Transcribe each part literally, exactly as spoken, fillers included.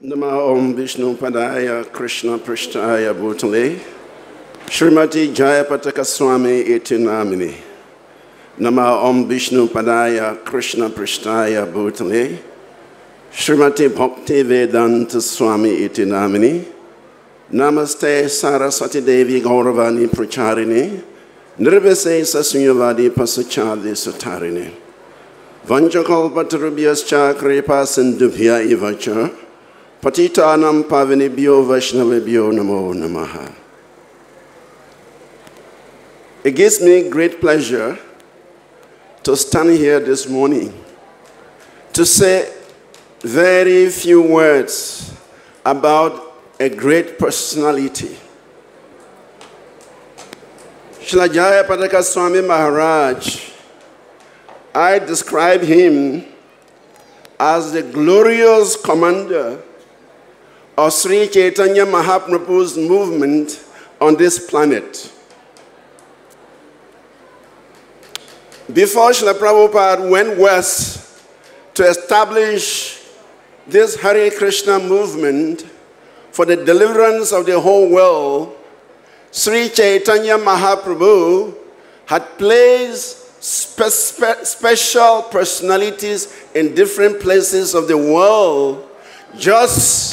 Nama Om Vishnu Padaya Krishna Prishtaya Bhutale Srimati Jayapataka Swami iti namini. Nama Om Vishnu Padaya Krishna Prishtaya Bhutale Srimati Bhakti-vedanta Swami iti namini. Namaste Saraswati Devi Gauravani Pracharini Nirvise Sasunyavadi Pasachadi Sutarini Vanchakalpatarubhyascha Kripa-sindubhya ivacha Patitanam pavinibhyo vaishnavibhyo namo namaha. It gives me great pleasure to stand here this morning to say very few words about a great personality. Srila Jayapataka Swami Maharaj, I describe him as the glorious commander of Sri Chaitanya Mahaprabhu's movement on this planet. Before Srila Prabhupada went west to establish this Hare Krishna movement for the deliverance of the whole world, Sri Chaitanya Mahaprabhu had placed spe spe special personalities in different places of the world just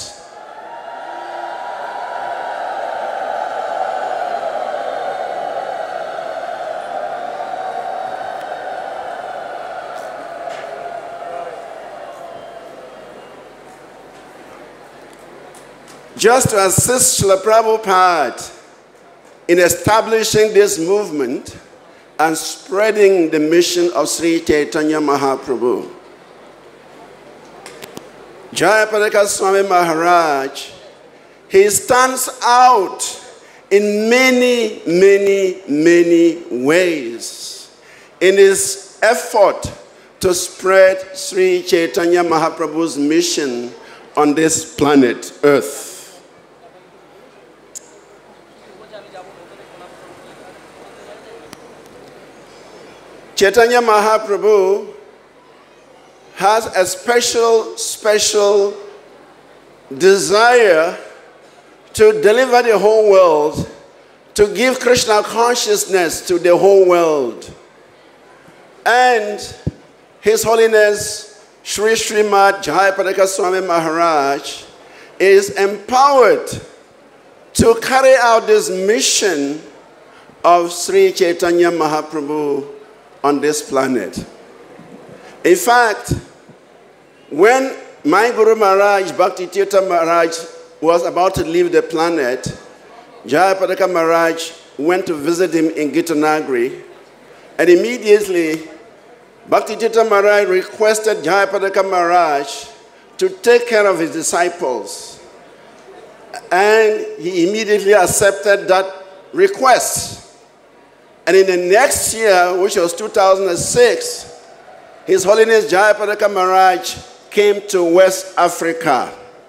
just to assist Srila Prabhupada in establishing this movement and spreading the mission of Sri Chaitanya Mahaprabhu. Jayapataka Swami Maharaj, he stands out in many, many, many ways in his effort to spread Sri Chaitanya Mahaprabhu's mission on this planet, Earth. Chaitanya Mahaprabhu has a special, special desire to deliver the whole world, to give Krishna consciousness to the whole world. And His Holiness Sri Srimad Jayapataka Swami Maharaj is empowered to carry out this mission of Sri Chaitanya Mahaprabhu on this planet. In fact, when my Guru Maharaj, Bhakti-tirtha Maharaj, was about to leave the planet, Jayapataka Maharaj went to visit him in Gitanagari, and immediately Bhakti-tirtha Maharaj requested Jayapataka Maharaj to take care of his disciples. And he immediately accepted that request. And in the next year, which was two thousand six, His Holiness Jayapataka Maharaj came to West Africa.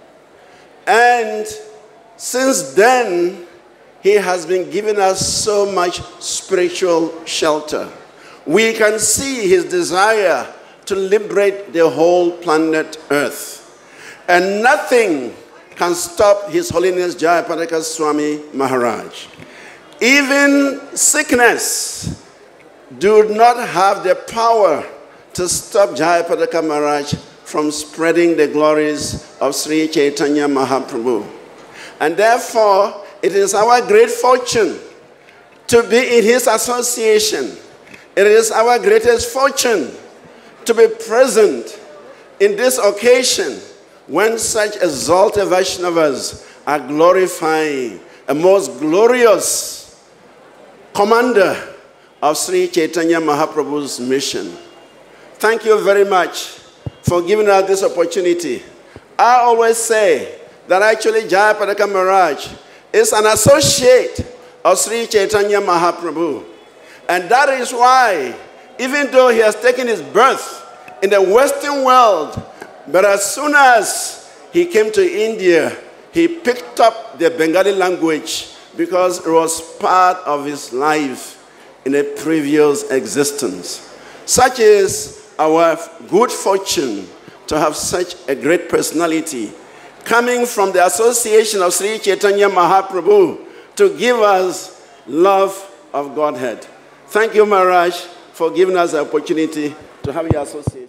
And since then, he has been giving us so much spiritual shelter. We can see his desire to liberate the whole planet Earth. And nothing can stop His Holiness Jayapataka Swami Maharaj. Even sickness do not have the power to stop Jayapataka Maharaj from spreading the glories of Sri Chaitanya Mahaprabhu. And therefore, it is our great fortune to be in his association. It is our greatest fortune to be present in this occasion when such exalted Vaishnavas are glorifying a most glorious commander of Sri Chaitanya Mahaprabhu's mission. Thank you very much for giving us this opportunity. I always say that actually Jayapataka Maharaj is an associate of Sri Chaitanya Mahaprabhu. And that is why, even though he has taken his birth in the Western world, but as soon as he came to India, he picked up the Bengali language because it was part of his life in a previous existence. Such is our good fortune to have such a great personality coming from the association of Sri Chaitanya Mahaprabhu to give us love of Godhead. Thank you, Maharaj, for giving us the opportunity to have your association.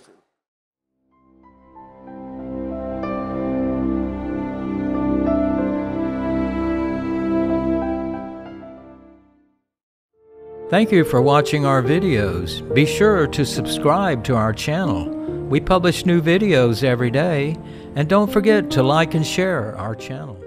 Thank you for watching our videos. Be sure to subscribe to our channel. We publish new videos every day, and don't forget to like and share our channel.